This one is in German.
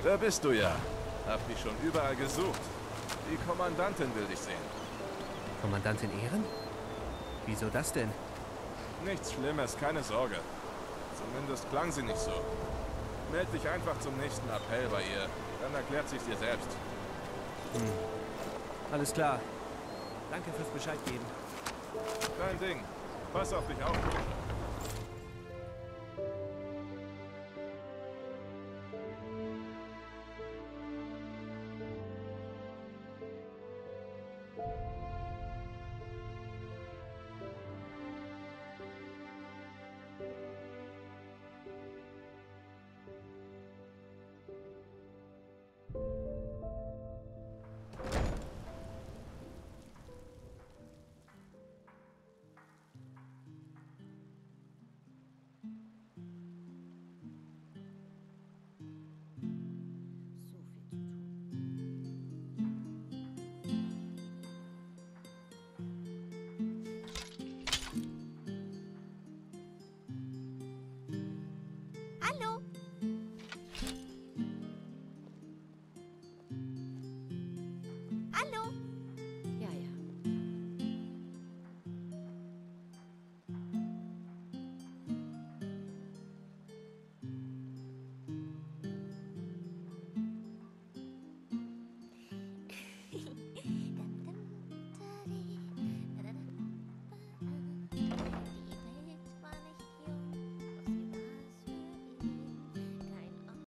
Da bist du ja. Hab dich schon überall gesucht. Die Kommandantin will dich sehen. Kommandantin Ehren? Wieso das denn? Nichts Schlimmes, keine Sorge. Zumindest klang sie nicht so. Meld dich einfach zum nächsten Appell bei ihr. Dann erklärt sich's dir selbst. Alles klar. Danke fürs Bescheid geben. Kein Ding. Pass auf dich auf.